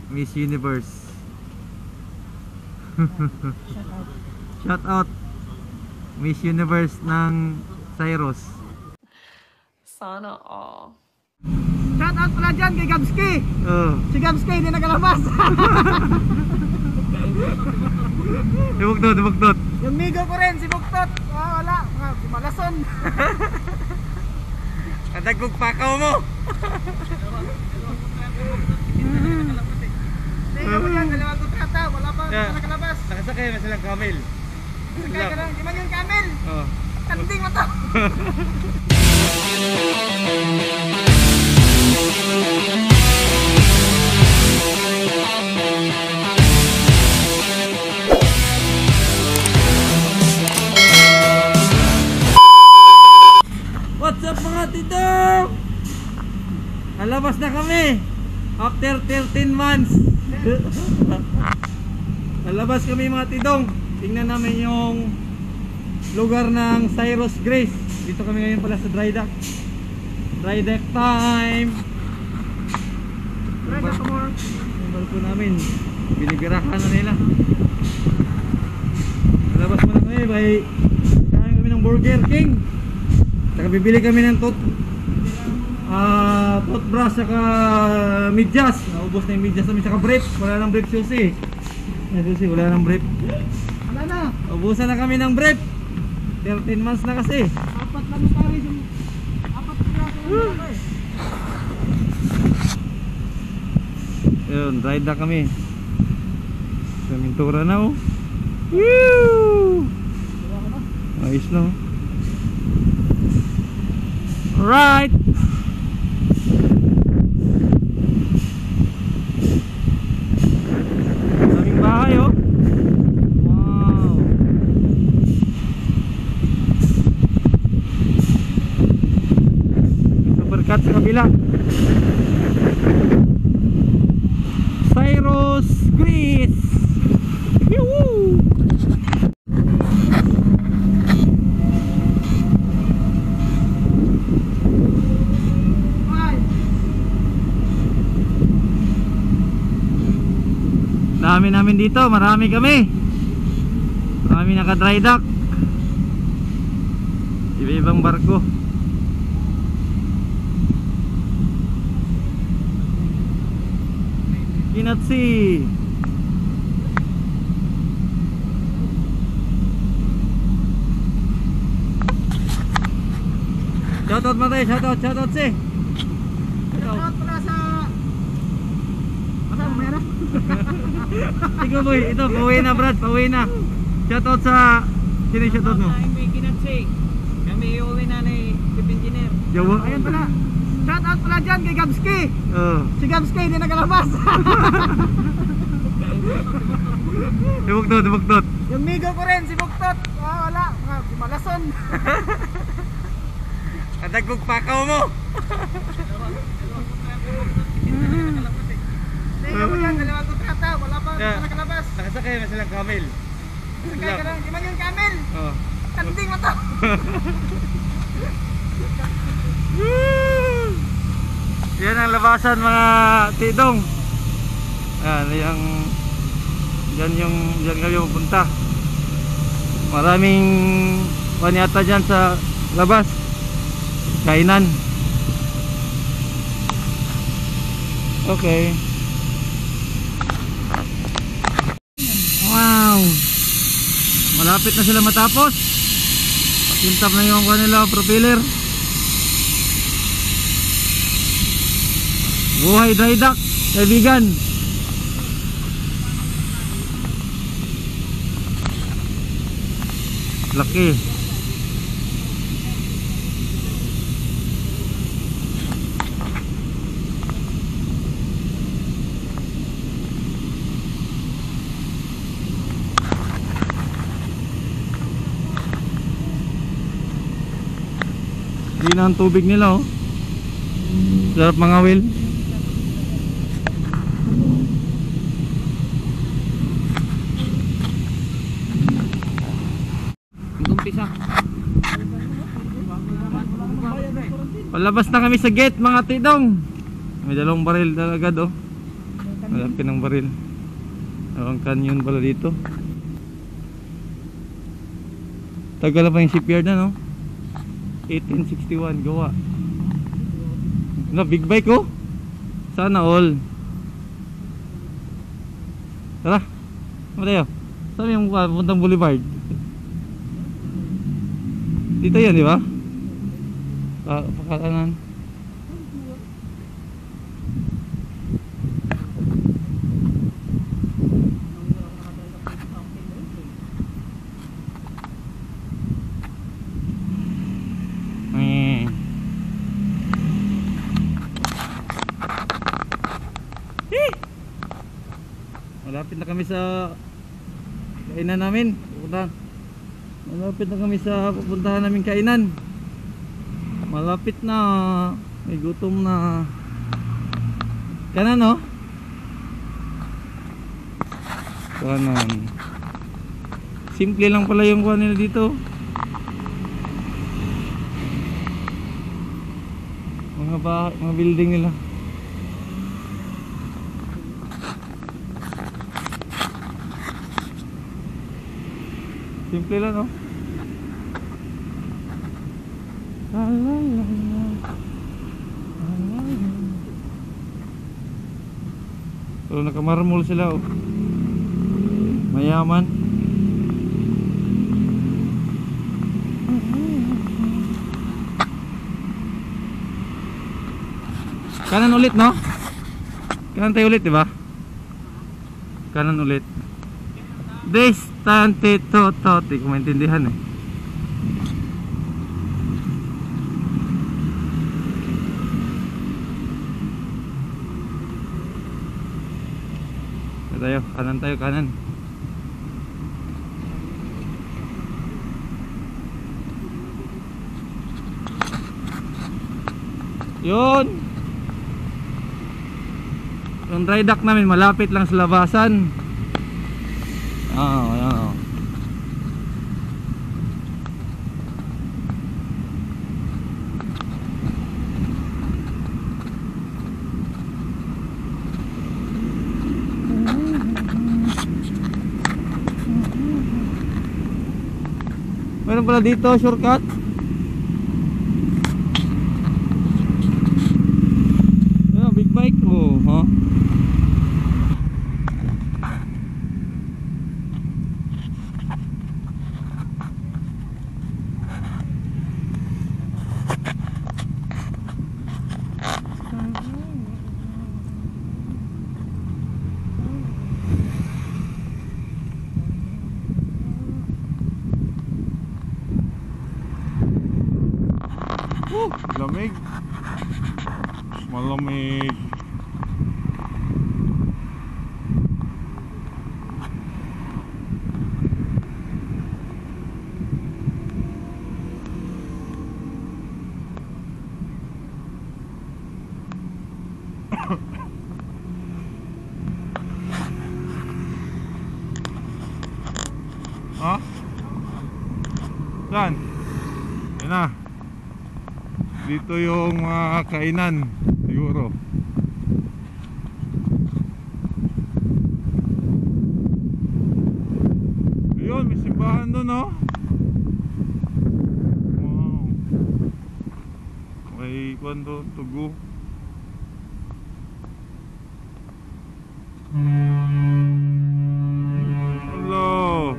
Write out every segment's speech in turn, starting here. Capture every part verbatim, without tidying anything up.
Miss Universe. Shout out Miss Universe ng Cyrus. Sana all. Shout out pala dyan kay Gabski. Oh. Si Gabski hindi nakalabas. Si Buktot, si Buktot. Yung migo ko rin, si Buktot. Ah, wala, mga si Malason. Kadagog pakaw mo. Hindi mo yan, dalawang kontrata, wala pa Yeah. nakalabas. Nakasakay na silang camel. Sakay ka lang, di man yung camel. Oh. Kanding mo to. What's up mga tito? Nalabas na kami after thirteen months. Nalabas kami mga tidong. Tingnan namin yung lugar ng Cyrus Grace. Dito kami ngayon pala sa dry dock. Dry dock time. Try ka more. Yung barko namin binibirahan na nila. Nalabas mo na kami. By kain kami ng Burger King. Saka bibili kami ng tot uh, toothbrush saka medyas. Naubos na yung medyas namin saka brief. Wala nang brief susi. Ay susi, wala nang brief. Wala na. Ubusan na kami ng brief. thirteen months na kasi. Apat lang yung paris. Apat na lang yung eh. Yun, ride na kami. Sa Mintura na oh. Woo! Ayos na oh. Alright. Daming bahay oh. Wow. Supercut sa kabila. Cyrus Grace. Yoo! Dami namin dito, marami kami. Marami naka-dry dock. Iba-ibang barko. Kinatsi. Shoutout mo tayo, shoutout, shoutout si. Shout out pala sa... Asa mo meron? Ikaw boy, ito, pauwi na Brad, pauwi na. Shoutout sa... Sino yung shoutout mo? Ay, may kinatsi. Kami iuwi na ni Chief Engineer. Jawa? Ayun pala. Shout out pala dyan kay Gabski. Oo. Si Gabski hindi nakalabas. Si Buktot, si Buktot. Yung migo ko rin, si Buktot. Ah, wala, mga si Malason. Kadagog pakaw mo. Hindi mo yan, dalawang kontrata, wala pa Yeah. nakalabas. Nakasakay na silang camel. Sakay ka lang, di man yung camel. Oo. Kanding mo to. Yan ang labasan mga tidong. Yan yung yan yung yan kami pupunta. Maraming panyata dyan sa labas. Kainan. Okay. Wow. Malapit na sila matapos. Pakintap na yung kanila propeller. Buhay dry dock, kaibigan. Laki. Hindi na ang tubig nila oh. Sarap mga wheel. Umpisa. Palabas na kami sa gate mga tidong. May dalawang baril talaga do. Malapit ng baril. Ang canyon pala dito. Tagal pa yung shipyard na, no? eighteen sixty-one gawa. Na big bike, oh. Sana all. Tara. Ano tayo? Saan yung uh, puntang Boulevard? Dito yan, di ba? Pa pakalanan. Malapit na kami sa kainan namin. Pupuntahan. Malapit na kami sa pupuntahan namin kainan. Malapit na. May gutom na. Kanan, no? Kanan. Simple lang pala yung kuha nila dito. Mga bahay, mga building nila. Simple lang, no? So nakamarmol sila, oh. Mayaman. Kanan ulit, no? Kanan tayo ulit, diba? Kanan ulit. Distante to to. Di ko maintindihan, eh. Tayo, kanan tayo, kanan. Yun. Yung dry dock namin malapit lang sa labasan. Oo, ayan, oh. Meron pala dito shortcut. Ayan, big bike, oh, huh? Uh, lamig. Malamig. Ha? Saan? Yan na. Dito yung mga kainan siguro. Ayun, may simbahan doon, no? Wow. May kwan doon, tugo. Hello.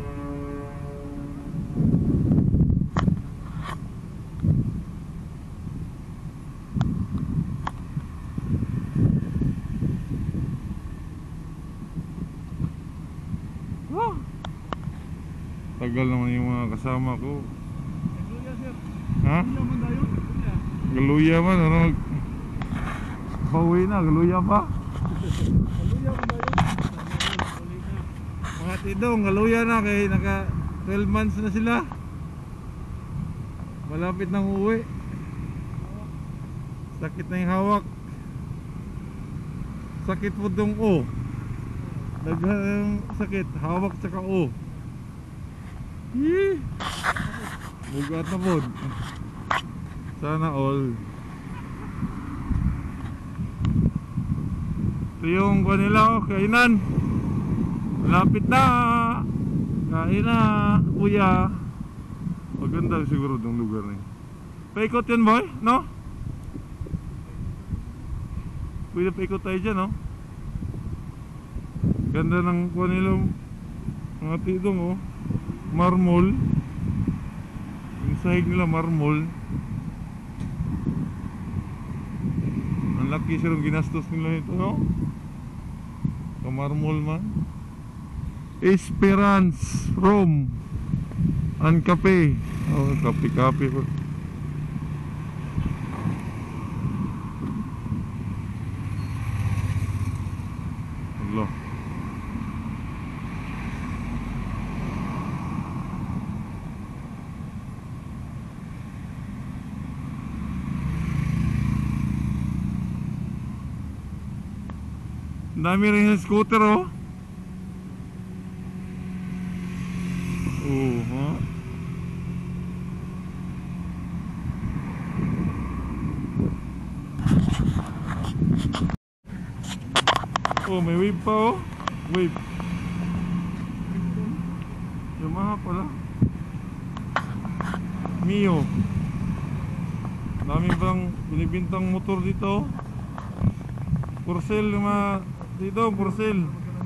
Tagal naman yung mga kasama ko. Ha? Galuya man, ano? Pauwi na, galuya pa. Mga tidong, galuya na kay naka twelve months na sila. Malapit nang uwi. Sakit na yung hawak. Sakit po dong O. Daghang sakit, hawak tsaka O. Yee! Bugat na po. Sana all. Ito yung kanila oh, kainan. Lapit na. Kain na, kuya. Maganda siguro itong lugar na yun. Paikot yan boy, no? Pwede paikot tayo dyan, no? Ganda ng kanila mga tidong oh. Marmol. Yung sahig nila marmol. Ang laki siya yung ginastos nila ito, no? Kamarmol man. Esperance Rome and Cafe. Oh, kape-kape po. Allah. Dami rin yung scooter oh. Oh, ha? Oh, may wave pa oh. Wave. Yamaha pala. Mio. Dami bang binibintang motor dito. Porcel mga dito, porcel.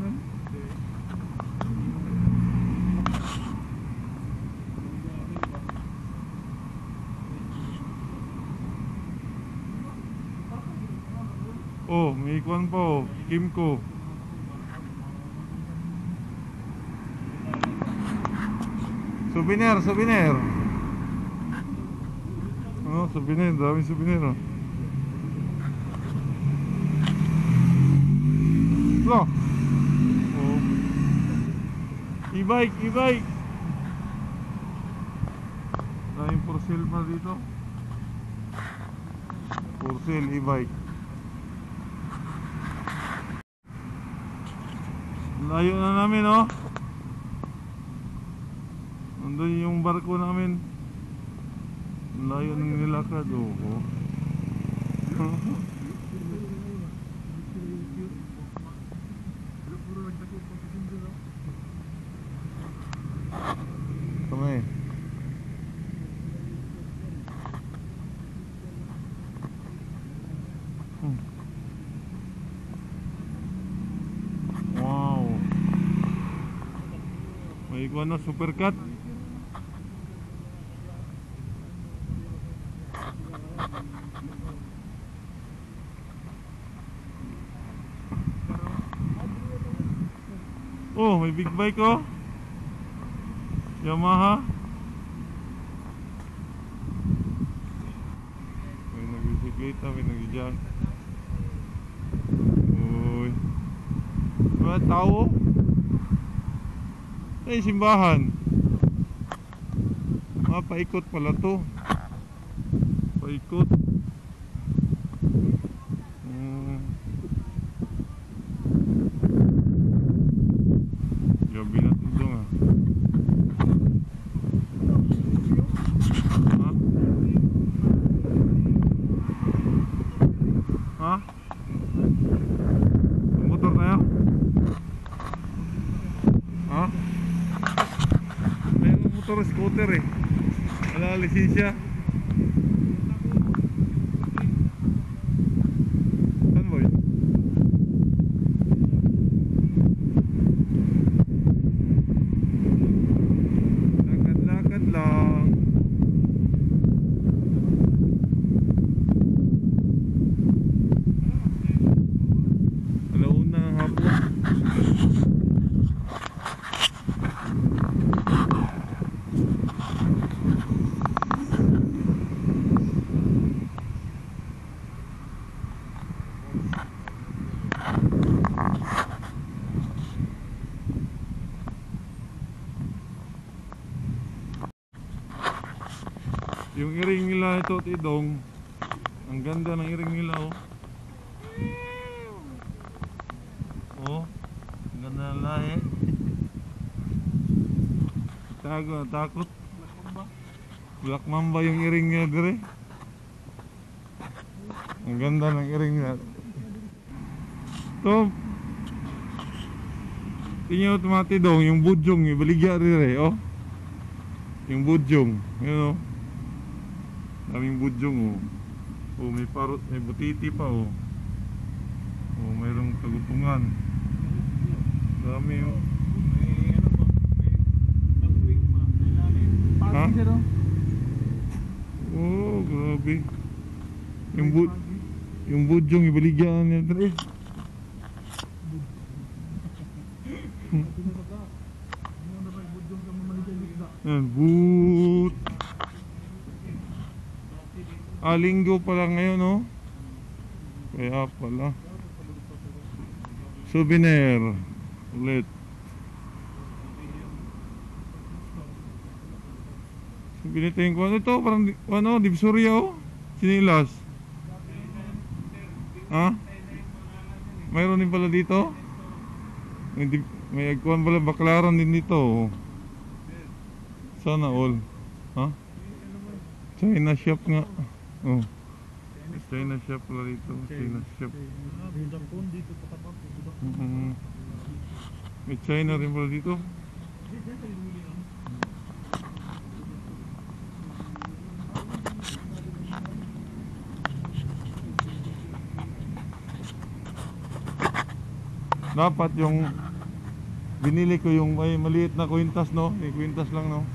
Oh, may ikuan pa oh, Kimco. Souvenir, souvenir. Oh, souvenir, dami souvenir oh. Loh. Oh. E-bike, e-bike. Daming porcel pa dito. Porcel, e-bike. Layo na namin oh. Nandun yung barko namin. Layo ng nilakad oh. Kami. Hmm. Wow. May ikuan na supercut. Oh, may big bike oh. Yamaha. May nagbisikleta, may nagjag. Uy. Mga tao. Ay, simbahan. Mga paikot pala to. Paikot. Hmm. Gabi na ito nga. Ha? Motor na yan? Ha? May motor scooter eh. Wala lisensya. Saan boy? Lakad-lakad lang. Alauna ng hapon. Yung iring nila ito, tidong. Ang ganda ng iring nila oh. Oh, ang ganda ng lahi. Tago, takot. Black Mamba yung iring niya dire. Ang ganda ng iring niya. To. Tingnan mo mga tidong, yung budyong, yung baligya rin oh. Yung budyong, yun oh. Daming budyong oh. Oh, may parot, may butiti pa oh. Oh, mayroong tagutungan. Dami oh. May ano ba? May pag-wing pa. May lalim. Ha? Pagi sir, oh. Oh, grabe. Yung bud yung budyong ibaligyan niya dre. Yan, boot. Ah, linggo pala ngayon, no? Kaya pala. Souvenir. Ulit. Binitain ko ano to, parang di- ano, divisoria oh. Sinilas. Ha? Mayroon din pala dito? May, di- may agkuhan pala baklaran din dito oh. Sana all. Ha? China shop nga. Oh. China shop pala dito. China shop. Mhm. May China rin pala dito. Dapat yung binili ko yung ay maliit na kwintas no, may kwintas lang no.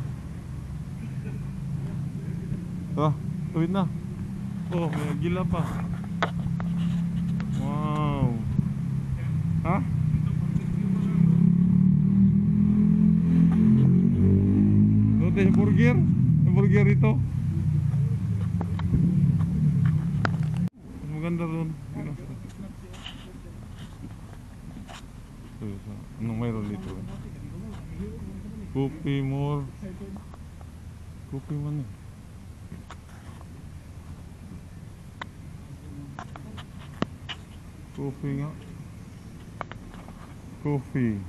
Ah, tuwid na. Oh, may gila pa. Wow. Ha? Note yung burger, yung burger ito. Maganda ron. Anong mayroon dito? Coffee more. Coffee man eh. Coffee nga. Coffee.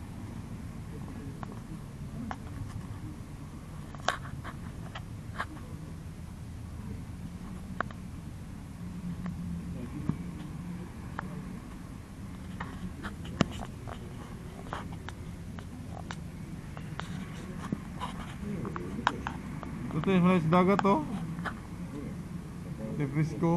Ito yung malayas dagat oh. Ito yung frisco.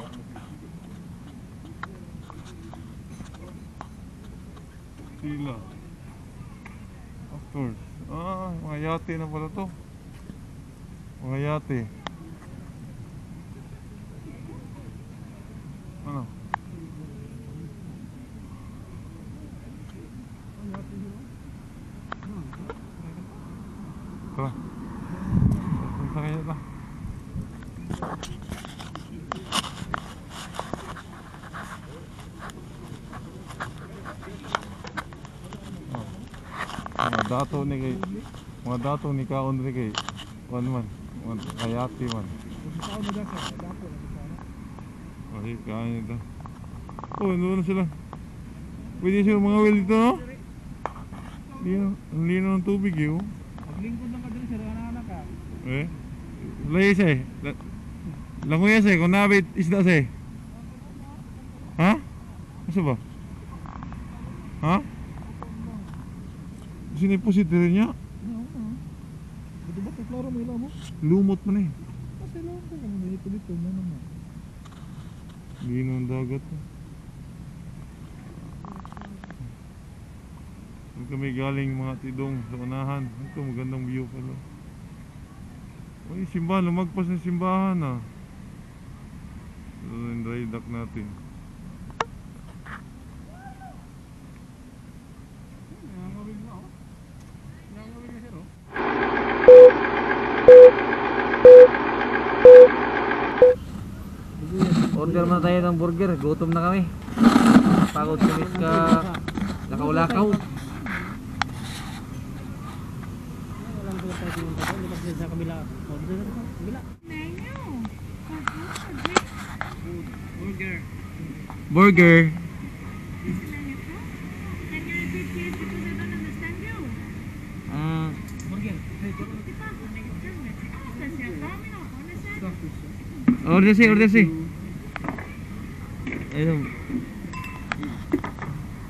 Sila. Of course. Ah, mga yate na pala to. Mga yate. Ano? Tara. Punta kayo na. Mga dato ni kay mga dato ni kaon rin kay one man, one kayati man. Okay, kain ito. Oh, ano na sila? Pwede sila mga well dito, no? Lino, ang lino ng tubig eh, oh. Paglingkod lang ka din sir, anak ka. Eh? Layas eh. Languyas eh, kung nabit isda eh. Ha? Asa ba? Ha? Sini po si tiri niya. Dito ba ito klaro mo ilaw mo? Lumot man eh. Kasi lang ko kung may ito mo naman. Lino ng dagat eh. Huwag kami galing mga tidong sa unahan. Ito magandang view pala. Uy, simbahan, lumagpas ng simbahan ah. Ito yung dry dock natin. Nangawig na oh. Nangawig na sir oh. Order muna tayo ng burger, gutom na kami. Pagod kami ka lakaw-lakaw. Walang ko tayo yung tayo, lumag sa kabila. Order na sa kabila. Burger. Burger. Ah, Burger. order sih, order sih. Ayun.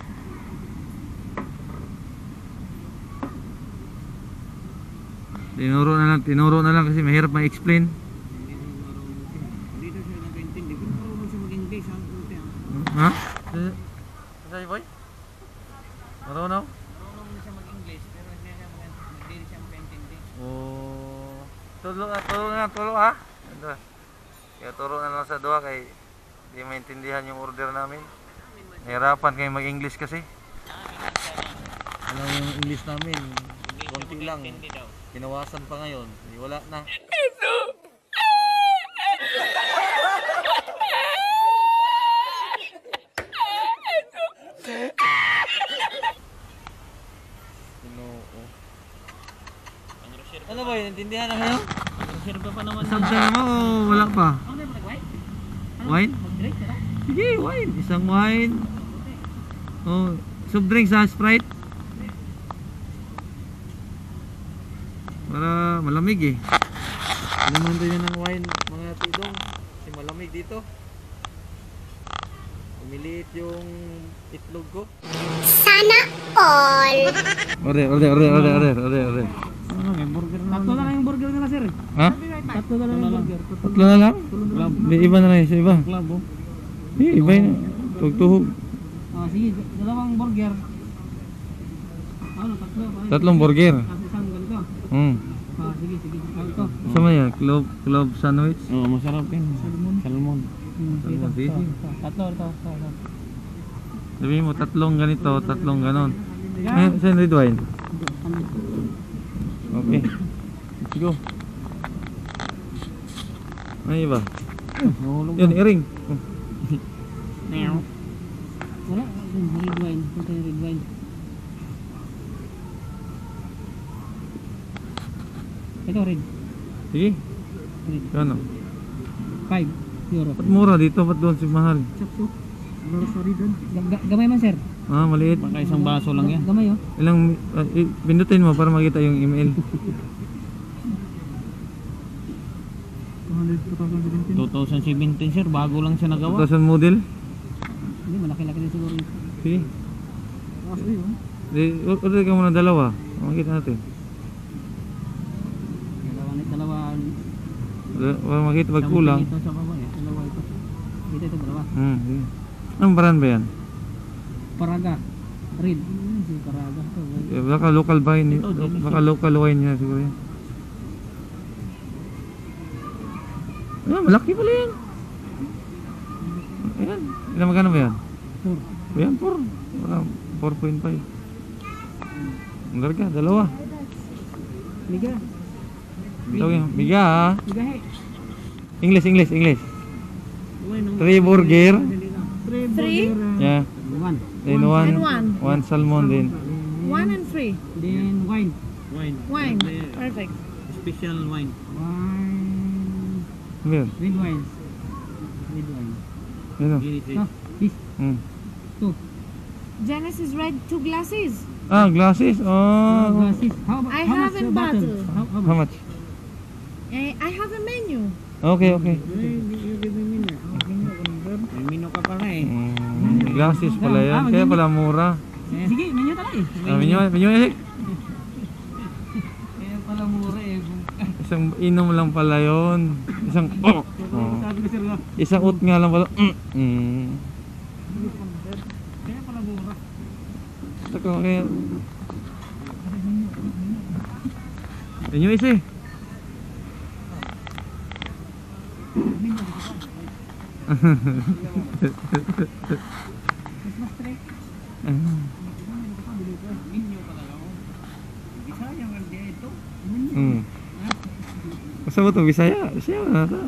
Tinuro na lang, tinuro na lang kasi mahirap ma-explain. Hindi na marunong siya. Dito siya nag-intindi. Kung marunong siya mag-English, ang puti ang. Ha? Say boy? Marunong? Marunong siya mag-English, pero hindi siya mag- hindi siya makaintindi. Oh. Tulo na, tulo na, tulo ha? Ito. Kaya turo na lang sa dua kay di maintindihan yung order namin. Nahirapan kayo mag-English kasi. Alam mo yung English namin, konti lang. Hindi daw. Kinawasan pa ngayon. Di, wala na. Ginoo. Ano ba yun? Intindihan na kayo? Reserva pa naman. Sabsa na mo o wala pa? Ano ba nag-wine? Wine? Mag-drink ka na? Sige, wine. Isang wine. Oh, soft drink sa Sprite. Para malamig eh. Naman din yan ng wine mga tidong. Kasi malamig dito. Umiliit yung itlog ko. Sana all. Order, order, order, order, order, order, order. Ano nga, burger na. Tatlo na lang yung burger nila, sir. Ha? Tatlo na lang yung burger. Tatlo na lang? May iba na rin sa iba. Club, oh. Eh, iba yun. Tugtuhog. Ah, sige, dalawang burger. Ano, tatlo. Ay, Tatlong burger. Tapos isang ganito. Hmm. Ah, sige, sige. Ah, ito. Sama yan? Club, club sandwich? Oo, masarap yun. Salmon. Salmon. Hmm, sige, Salmon, ito, sige. ito, ito. Tatlo, ito, ito, ito. Sabihin mo, tatlong ganito, tatlong ganon. Eh, saan red wine? Okay. Let's go. Ano iba? Nahulog Yun, iring. Oh. Meow. Wala, yung red wine. Ito yung red wine. Ito red. Sige. Red. Ano? five euro. Ba't mura dito? Ba't doon si mahal? Chapso. Grocery doon. Gamay man, sir. Ah, maliit. Baka isang baso lang yan. Gamay, oh. Ilang, uh, i- pindutin mo para makita yung email. twenty seventeen, sir. Bago lang siya two nagawa. thousand model. Hindi, malaki-laki din siguro ito. Sige. Kaso yun. Di, order ka muna dalawa. Makita natin. Dalawa na, dalawa. Para para makita pag kulang. Ito sa baba, eh. Dalawa ito. Ito, ito, dalawa. Hmm, sige. Anong brand ba yan? Paraga. Red. Hmm, si Paraga. Ito, Eh, Baka local ba yun? Ito, dito Baka local wine niya siguro yan. Ah, malaki pala yan. Ayan. Ilan magkano ba yan? four. Ayan, four. Wala, four point five. Ang larga, dalawa. Liga. Ito yung biga ha. Liga, he. English, English, English. Uy, Three burger. Three Three? burger. Yeah. One. Then one, And one. one salmon din. One and three. Then wine. Wine. Wine. Perfect. Special wine. Wine. Meron. Red wine. Red wine. Ano? No, this. Hmm. Two. Genesis red two glasses. Ah, glasses. Oh. Glasses. How, about- I how have much in a bottle? bottle. How, how How much? much? Eh, I have a menu. Okay, okay. You give me menu. May menu ka pala eh. Mm, glasses pala yan. Kaya pala mura. Sige, menu talaga eh. Ah, minyo, minyo eh. Kaya pala mura eh. Isang inom lang pala yon. Isang oh. Oh. Sabi ko sir nga. Isang ut nga lang pala. Mm. Mm. Kaya pala mura. Tako kaya. Minyo isa eh. Christmas tree. Menu pala lang. Bisaya nga di ito. Hmm. Basta mo ito, Bisaya? Bisaya na ito.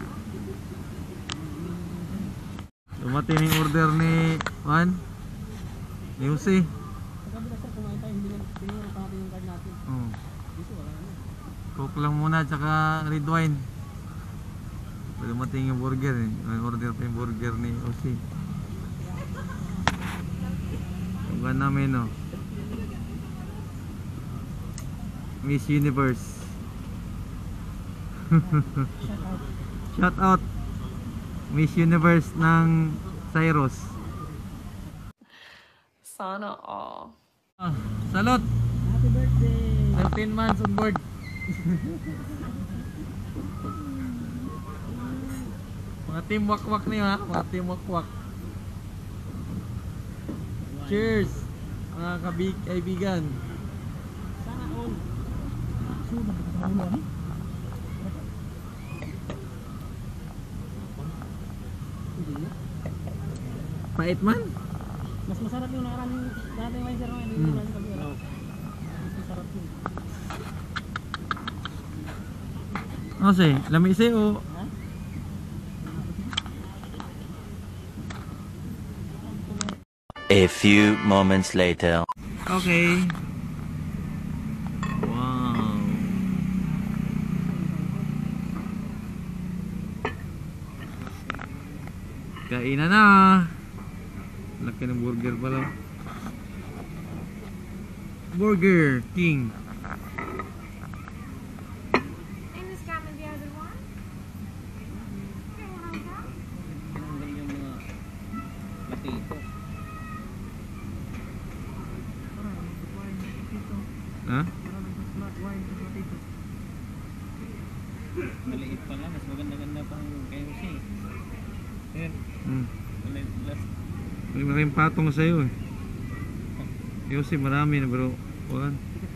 Dumating yung order ni Juan. Ni Jose. Pagkabila sir, kumain tayo. Hindi na tinuro pa natin yung card natin. Oh. Dito wala na. Coke lang muna, tsaka red wine. Dumating yung burger eh. May order pa yung burger ni Jose. Yung ba namin no? Miss Universe. Shout out Miss Universe ng Cyrus. Sana all. Ah, salot! Happy birthday! thirteen months on board. Mga team wakwak na yun ha, mga team wakwak. Cheers mga kabig kaibigan. Sana all. Pait man. Mas masarap yung nakaraan yung dati yung wine sir. Yung Hmm. ulan kami. Mas masarap yun. Ano say? Lami say o? Ha? A few moments later. Okay. Wow. Kainan na. Laki ng burger pala. Burger King. And this come in the other one? Okay, one of them. Tinanggal yung mga latito. Ha? Maliit pala. Mas maganda-ganda pang K F C. Ayan. Hmm. Maliit last. May maraming patong sa'yo eh. Yosi marami na bro. Kuhan.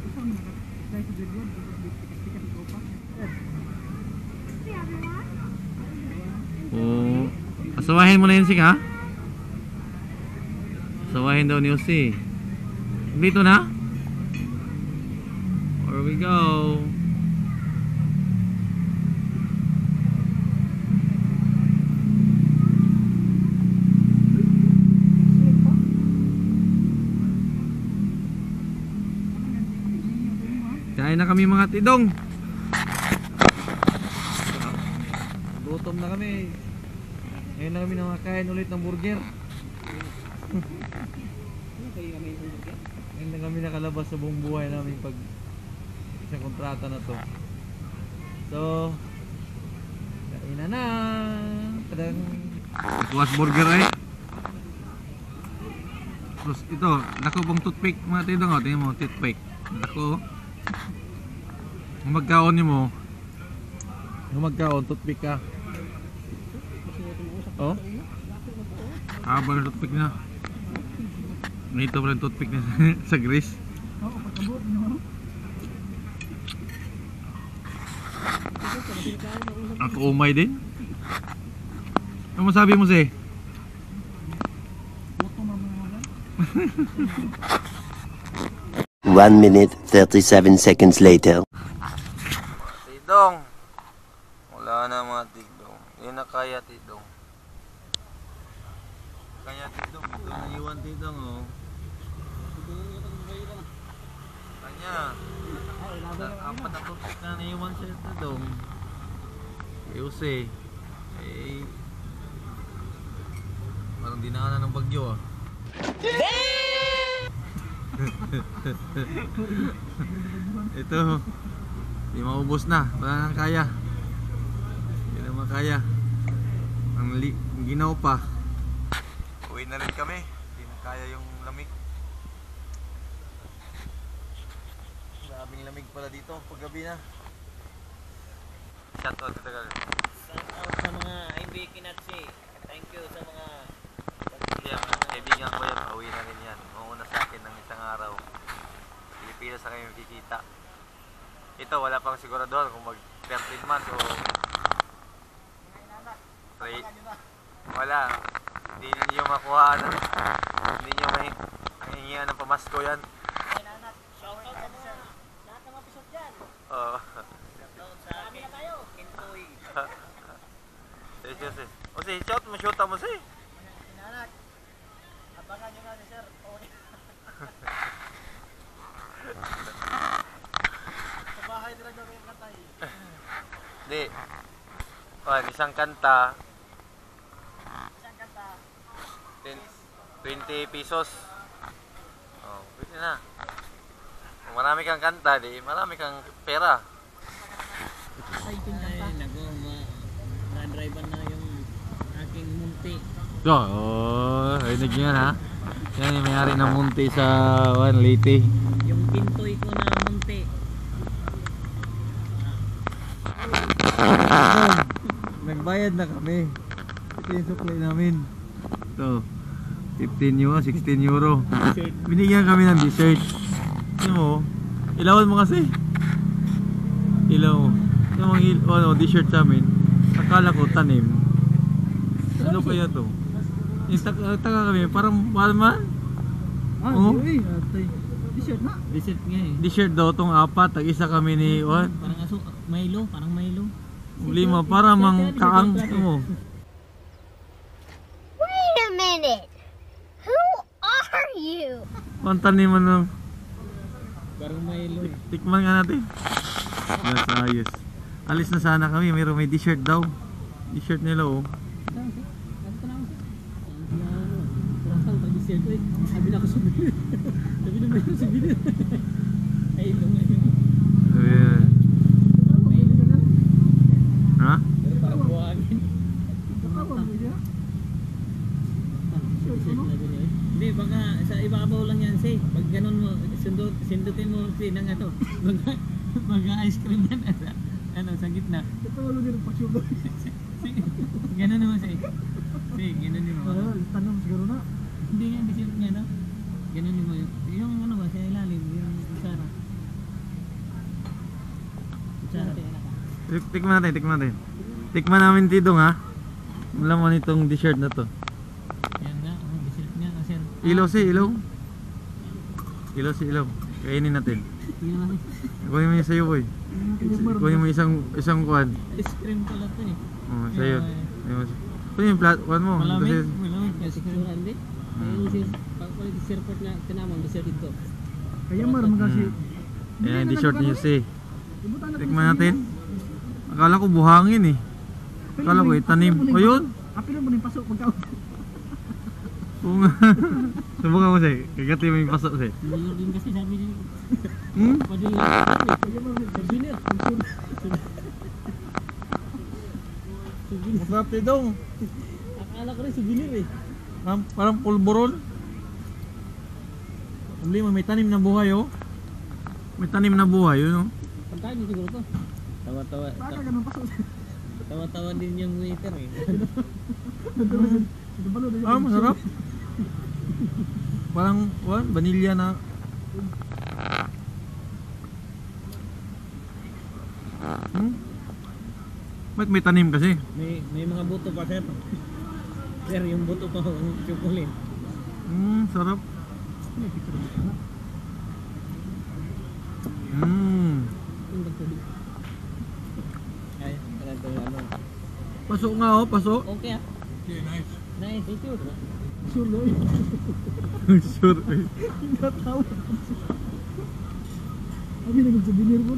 The other one? Oo. Asawahin mo na yun, Sing, ha? Asawahin daw ni Yosi. Dito na? Here we go. Kain na kami mga tidong. Gutom na kami. Ngayon na kami nakakain ulit ng burger. Ngayon na kami nakalabas sa buong buhay namin pag sa kontrata na to. So, kain na na. Kadang kuwas burger ay. Terus ito, nako pang toothpick mga tidong. Tingnan mo, toothpick. Nako. Kung magkaon niyo mo, kung magkaon, toothpick ka. Oh? Habang toothpick na. Nito pa rin toothpick na sa grease. Ako umay din. Ano masabi mo si? One minute, thirty-seven seconds later. Tidong. Wala na mga tidong. Hindi na kaya tidong. Kaya tidong. Ito naiwan tidong oh. Kanya. Apat na toothpick na naiwan sa tidong. Yose. Eh. Parang dinaanan ng bagyo ah. Ito. Hindi maubos na, wala nang kaya. Hindi na makaya. Ang, li ang ginaw pa. Uwi na rin kami. Hindi na kaya yung lamig. Grabing lamig pala dito paggabi na. Shout out sa tagal. Shout out sa mga I B Kinatsi. Thank you sa mga Kaya kaibigan ko yan, pauwi na rin yan. Mauna sa akin ng isang araw. Pilipinas na kayo makikita. Ito wala pang sigurador kung mag thirteen months o straight. Wala. Hindi niyo makuha na. Hindi niyo may mahingian ng pamasko yan. shout out sa mga lahat ng episode dyan. Oo. Shout out sa akin. Tayo. Kintoy. Yes, yes, yes. O si shout mo, shoot mo si. Inanak. Abangan nyo nga ni sir. Sa bahay talaga kayong katay. Hindi. Oh, isang kanta, Isang kanta. ten, twenty pesos. Oh, pwede na. Kung marami kang kanta, di marami kang pera. Ay, nago, na-drive na yung aking munti. Oh, ay nagyan ha. Yan yung may-ari ng munti sa Juan Leyte. Yung pintoy ko na munti. Nagbayad na kami. Ito yung supply namin. Ito. fifteen euro, sixteen euro. Binigyan kami ng dessert. Ano mo? Ilawan mo kasi. Ilaw mo. Yung mga il ano, dessert sa amin. Akala ko tanim. Ano kaya to? Yung taka, taka kami, parang mahal man. Ah, Oo. di, uy, atay. T-shirt na. Dessert nga eh. Dessert daw tong apat. Tag-isa kami ni Juan. Parang aso, Milo, parang Milo. Lima, para mang kaang. Ano mo? Wait a minute. Who are you? Ang taniman ng Parang Milo eh. tikman nga natin. That's ayos. Alis na sana kami, mayroon may t-shirt daw. T-shirt nila oh. Kurang pag-dessert eh. Sabi na ako souvenir. Sabi na Milo souvenir. Ay, ito nga yun. Ayan. Ha? Pero parang buhangin. Tawag mo siya. Dessert na din eh. Hindi, baka sa ibabaw lang yan si. Pag ganun mo, sundot, sindutin mo si ng ano. Baga, baga ice cream yan. Ano, sa gitna. Tawag mo din ang pag-sugar. Ganun mo si. Si, ganun mo. Ah, tanong siguro na. Hindi nga dessert niya no. Ganun mo yun. Yung ano ba, sa ilalim, yung kutsara. Kutsara. Tik- Tikman natin, tikman natin. Tikman namin tidong ha. Wala mo nitong t-shirt na to. Yan nga, oh, dessert niya kasi. Ilaw si ilaw. Ilaw si ilaw. Kainin natin. Tingnan natin. Kunin mo yung sa'yo boy. Kunin mo isang isang kuwan. Ice cream pala to eh. Oh, sa'yo. Ayun. Kunin yung plat, kuwan mo. Malamig, Kasi, malamig. Kasi kung hindi, ayun si pagpalit si airport na tinamang dessert dito. Kaya mar magasi. hmm. Ayan, t-shirt niyo si. Tikman natin. Akala ko buhangin eh. Akala ko itanim. O yun. Apil mo ning pasok pagka. Oo nga. Subukan mo sa'yo. Kagati mo yung pasok sa'yo. Mayor din kasi sabi niya. Hmm? Pwede yung Kaya mar souvenir. Masarap tidong. Akala ko rin souvenir eh. Parang, parang pulburon. Uli mo, may tanim na buhay oh. May tanim na buhay yun oh. Pagkain niyo siguro to. Tawa-tawa. baka ganun pasok. Tawa-tawa din yung waiter eh. Ito pala Ah, masarap. Parang, what? Vanilla na. Hmm? Ba't may tanim kasi? May may mga buto pa sir. Sir, yung buto pa ang chocolate. Hmm, sarap. Hmm. Ay, talaga ano. Pasok nga oh, pasok. Okay ah. Okay, nice. Nice, thank you. sure loy. Sure. Hindi tahu. Abi nang souvenir pun.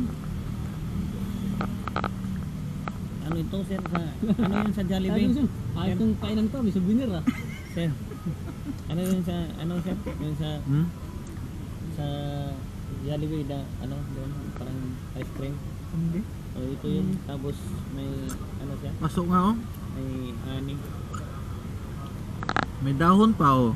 Ano ito sir sa ano yun sa Jollibee? Ah, itong kainan to, may souvenir ah. Sir. Ano yun sa ano sir? Yun sa Hmm? sa Jollibee da ano doon parang ice cream. Hindi. O ito yun tapos may ano siya? Pasok nga oh. May ani. May dahon pa oh.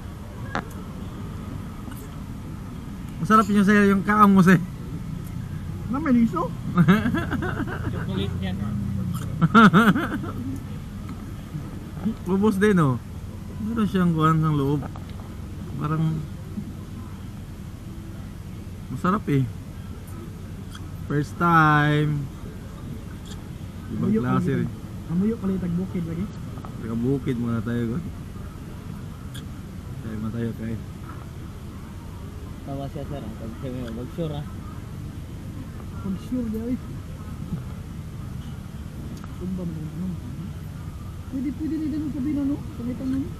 Masarap yun sa'yo yung kaang mo sa'yo. Na may liso. Chocolate yan. Ubos din oh. Meron siyang kuhan ng loob. Parang masarap eh. First time. Ibang Amuyo klase pala rin. kita. Amuyo pala itag bukid lagi. Teka bukid muna tayo ko. Tayo muna tayo kay. Tawa siya sir. Pag sabi mo, wag sure ah. Pag sure dai. Tumba mo ano. Pwede pwede ni ganun sabi na no. Pangitan mo.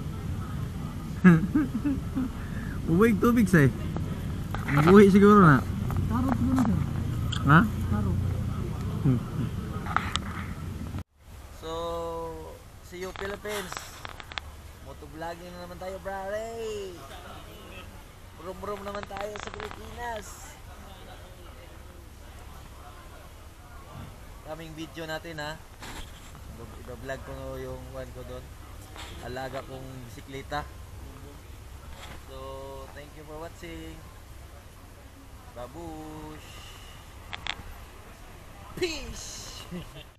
Uwig tubig say. Ang buhi siguro na. Karot mo na sir. Ha? Karot. So, see you Philippines. Motovlogging na naman tayo, brare. Brum-brum naman tayo sa Pilipinas. Kaming video natin ha. Iba-vlog ko yung one ko doon. Alaga kong bisikleta. So, thank you for watching. Babush. Peace.